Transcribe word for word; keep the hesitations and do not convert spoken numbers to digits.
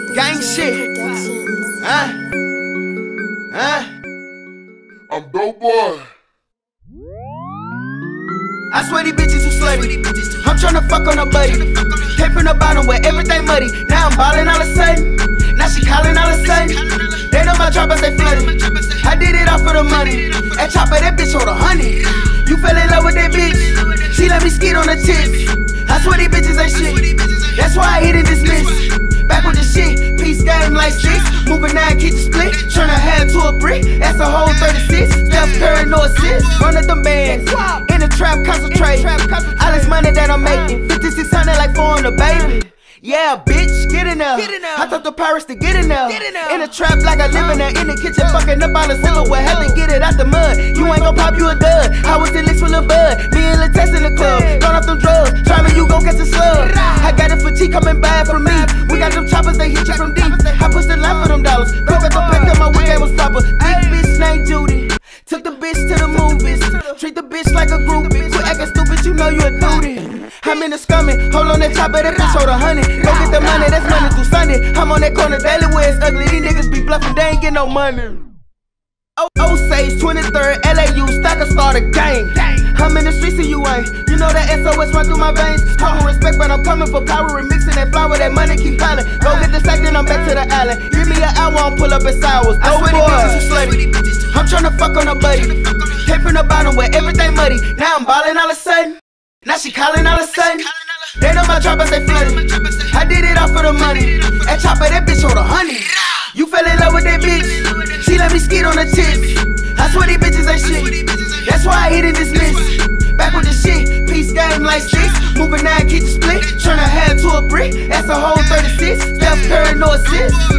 Gang shit. Huh? Huh? I'm dope boy. I swear these bitches too slutty. I'm tryna fuck on her buddy. Came from the bottom where everything muddy. Now I'm ballin' all of a sudden. Now she callin' all of a sudden. They know my choppers, they flooded. I did it all for the money. That chopper, that bitch hold a hundred. You fell in love with that bitch. She let me skeet on the tits. I swear these bitches ain't shit. That's why I hit and dismiss. Back with the shit, peace game like six. Moving nine, keep the split. Turn a hand to a brick, that's a whole thirty-six. Steph Curry, no assist. Run at them bands. In the trap, concentrate. All this money that I'm making. fifty-six hundred like four on the baby. Yeah, bitch, get in there. Get in there. I taught the pirates to get in there. Get in there. In the trap like I live in there. In the kitchen, fucking up all the silverware. Had to get it out the mud. You ain't gon' pop you a dud. I was in licks with a bud. Me and Lil Tess in the club. Throwing off them drugs. Try me, you gon' catch a slug. I got it for T coming bad from me. We got them choppers, they hit you from deep. I pushed the line for them dollars. Cook at the pack that my weekend was proper. Big bitch named Judy. Took the bitch to the movies. Treat the bitch like a group. Quit acting stupid, you know you a duty. I'm in the scumming. Hold on that chopper, that bitch hold a hundred. Go get the money, that's Monday through Sunday. I'm on that corner daily where it's ugly. These niggas be bluffing, they ain't get no money. Osage, twenty-third, L A U, stack a start a gang. I'm in the streets and you ain't. You know that S O S run through my veins. Talking respect, but I'm coming for power. Remixing that flower, that money keep piling. Go get the sack, then I'm back to the island. Give me an hour, I'll pull up in sours. I swear these bitches too slutty. I'm tryna fuck on her buddy. Came from the bottom where everything muddy. Now I'm ballin' all of a sudden. Now she callin' all of a sudden. They know my choppers, they flooded. I did it all for the money. That chopper, that bitch hold a hundred. You fell in love with that bitch. She let me skeet on the tits. I swear these bitches ain't shit. That's why I hit and dismiss. Back with the shit, peace game like six. Moving nine, keep the split. Turn a hand to a brick, that's a whole thirty-six. Steph Curry, no assist.